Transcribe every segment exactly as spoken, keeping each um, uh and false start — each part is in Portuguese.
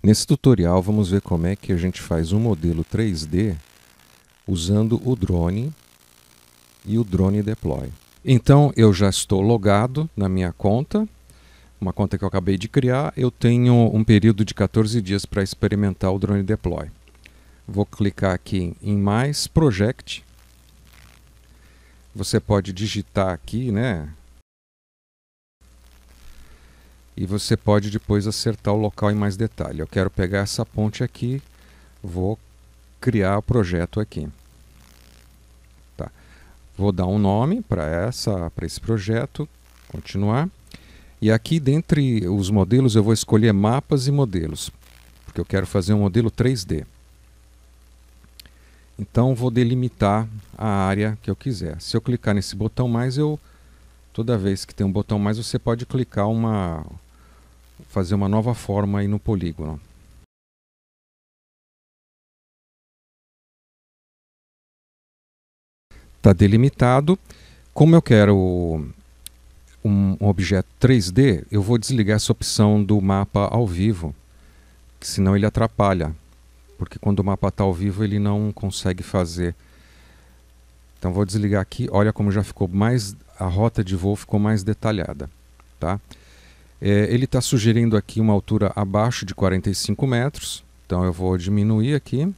Nesse tutorial vamos ver como é que a gente faz um modelo três D usando o drone e o Drone Deploy. Então eu já estou logado na minha conta, uma conta que eu acabei de criar. Eu tenho um período de quatorze dias para experimentar o Drone Deploy. Vou clicar aqui em mais Project. Você pode digitar aqui, né? E você pode depois acertar o local em mais detalhe. Eu quero pegar essa ponte aqui, vou criar o projeto aqui. Tá. Vou dar um nome para essa, para esse projeto, continuar. E aqui dentre os modelos eu vou escolher mapas e modelos, porque eu quero fazer um modelo três D. Então vou delimitar a área que eu quiser. Se eu clicar nesse botão mais, eu toda vez que tem um botão mais, você pode clicar uma fazer uma nova forma aí no polígono. Está delimitado. Como eu quero um, um objeto três D, eu vou desligar essa opção do mapa ao vivo, que senão ele atrapalha, porque quando o mapa está ao vivo ele não consegue fazer. Então vou desligar aqui. Olha como já ficou mais, a rota de voo ficou mais detalhada, tá? É, ele está sugerindo aqui uma altura abaixo de quarenta e cinco metros, então eu vou diminuir aqui,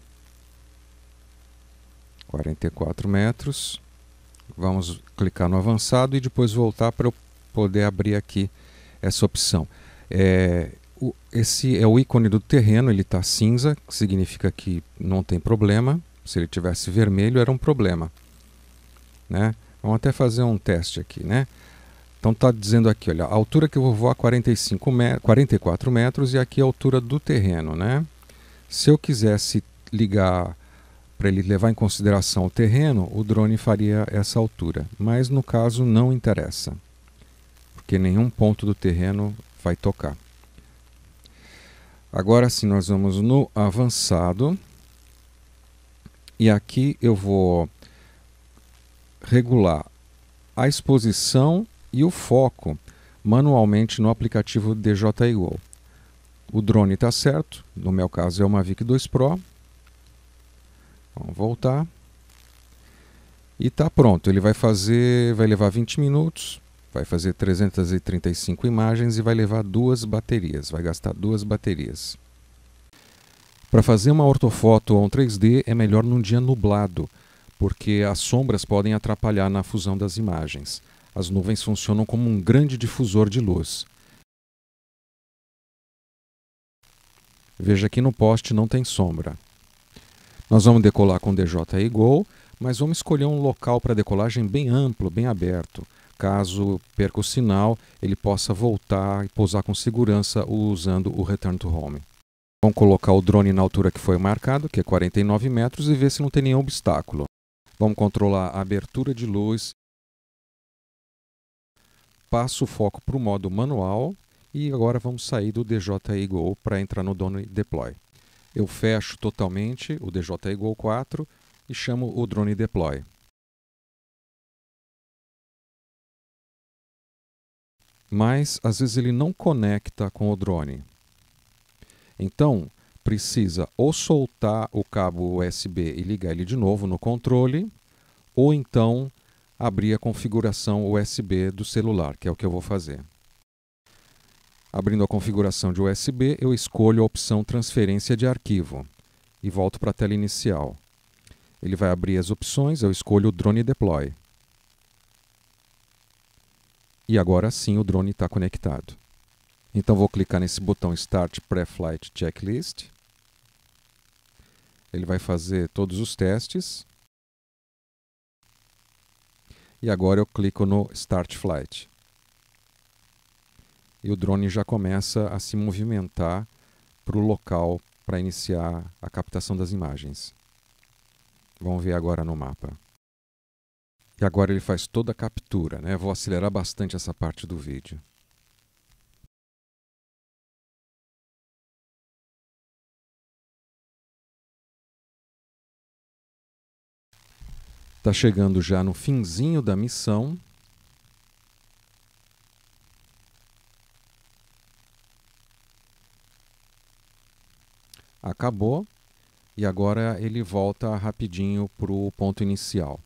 quarenta e quatro metros. Vamos clicar no avançado e depois voltar para eu poder abrir aqui essa opção. É, o, esse é o ícone do terreno, ele está cinza, que significa que não tem problema. Se ele tivesse vermelho era um problema, né? Vamos até fazer um teste aqui, né? Então está dizendo aqui, olha, a altura que eu vou voar quarenta e cinco metros, quarenta e quatro metros, e aqui a altura do terreno, né? Se eu quisesse ligar para ele levar em consideração o terreno, o drone faria essa altura, mas no caso não interessa, porque nenhum ponto do terreno vai tocar. Agora sim nós vamos no avançado, e aqui eu vou regular a exposição e o foco manualmente no aplicativo D J I Go. O drone está certo, no meu caso é o Mavic dois Pro. Vamos voltar. E está pronto, ele vai fazer, vai levar vinte minutos, vai fazer trezentas e trinta e cinco imagens e vai levar duas baterias, vai gastar duas baterias. Para fazer uma ortofoto ou um três D é melhor num dia nublado, porque as sombras podem atrapalhar na fusão das imagens. As nuvens funcionam como um grande difusor de luz. Veja aqui no poste não tem sombra. Nós vamos decolar com D J I Go, mas vamos escolher um local para decolagem bem amplo, bem aberto. Caso perca o sinal, ele possa voltar e pousar com segurança usando o Return to Home. Vamos colocar o drone na altura que foi marcado, que é quarenta e nove metros, e ver se não tem nenhum obstáculo. Vamos controlar a abertura de luz. Passo o foco para o modo manual e agora vamos sair do D J I Go para entrar no Drone Deploy. Eu fecho totalmente o D J I Go quatro e chamo o Drone Deploy. Mas às vezes ele não conecta com o drone. Então precisa ou soltar o cabo U S B e ligar ele de novo no controle, ou então abrir a configuração U S B do celular, que é o que eu vou fazer. Abrindo a configuração de U S B, eu escolho a opção Transferência de Arquivo e volto para a tela inicial. Ele vai abrir as opções, eu escolho o Drone Deploy. E agora sim o drone está conectado. Então vou clicar nesse botão Start Pre-Flight Checklist. Ele vai fazer todos os testes. E agora eu clico no Start Flight. E o drone já começa a se movimentar para o local para iniciar a captação das imagens. Vamos ver agora no mapa. E agora ele faz toda a captura, né? Vou acelerar bastante essa parte do vídeo. Está chegando já no finzinho da missão. Acabou e agora ele volta rapidinho para o ponto inicial.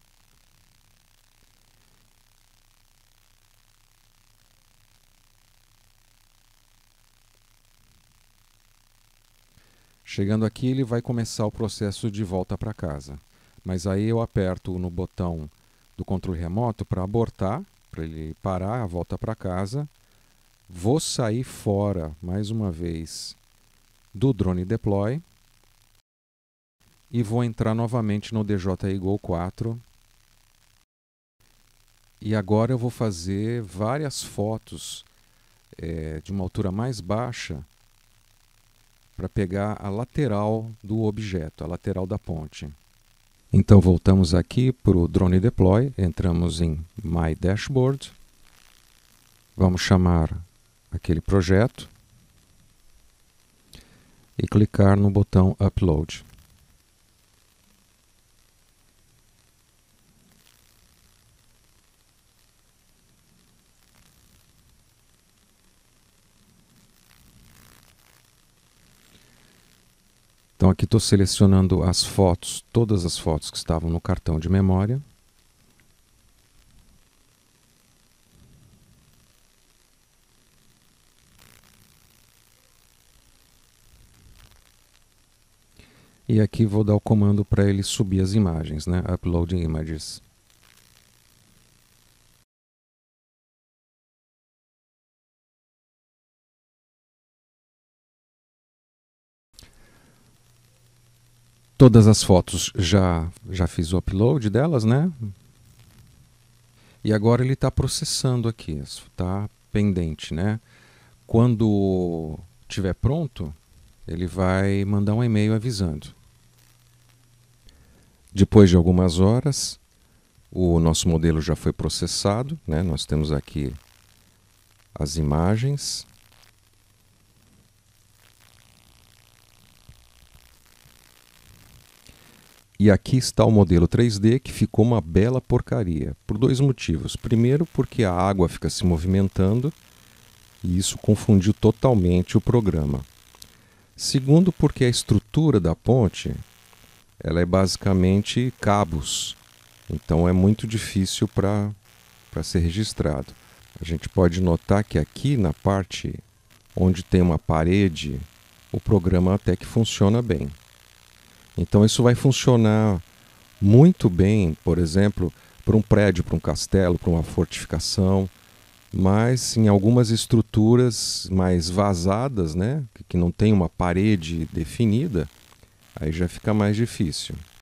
Chegando aqui, ele vai começar o processo de volta para casa. Mas aí eu aperto no botão do controle remoto para abortar, para ele parar a volta para casa. Vou sair fora, mais uma vez, do Drone Deploy. E vou entrar novamente no D J I Go quatro. E agora eu vou fazer várias fotos é, de uma altura mais baixa, para pegar a lateral do objeto, a lateral da ponte. Então voltamos aqui para o Drone Deploy, entramos em My Dashboard, vamos chamar aquele projeto e clicar no botão Upload. Então aqui estou selecionando as fotos, todas as fotos que estavam no cartão de memória. E aqui vou dar o comando para ele subir as imagens, né? Uploading Images. Todas as fotos já, já fiz o upload delas, né? E agora ele está processando aqui, está pendente, né? Quando estiver pronto, ele vai mandar um e-mail avisando. Depois de algumas horas, o nosso modelo já foi processado, né? Nós temos aqui as imagens. E aqui está o modelo três D, que ficou uma bela porcaria, por dois motivos. Primeiro, porque a água fica se movimentando e isso confundiu totalmente o programa. Segundo, porque a estrutura da ponte ela é basicamente cabos, então é muito difícil para para ser registrado. A gente pode notar que aqui na parte onde tem uma parede, o programa até que funciona bem. Então isso vai funcionar muito bem, por exemplo, para um prédio, para um castelo, para uma fortificação, mas em algumas estruturas mais vazadas, né, que não tem uma parede definida, aí já fica mais difícil.